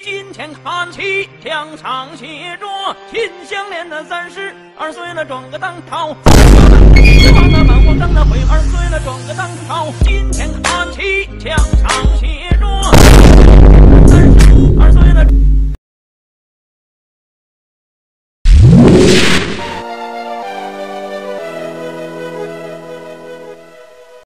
今天看起墙上写着秦香莲的32岁了，装个当朝。王的满皇当的会2岁了，装个当朝。今天看起墙上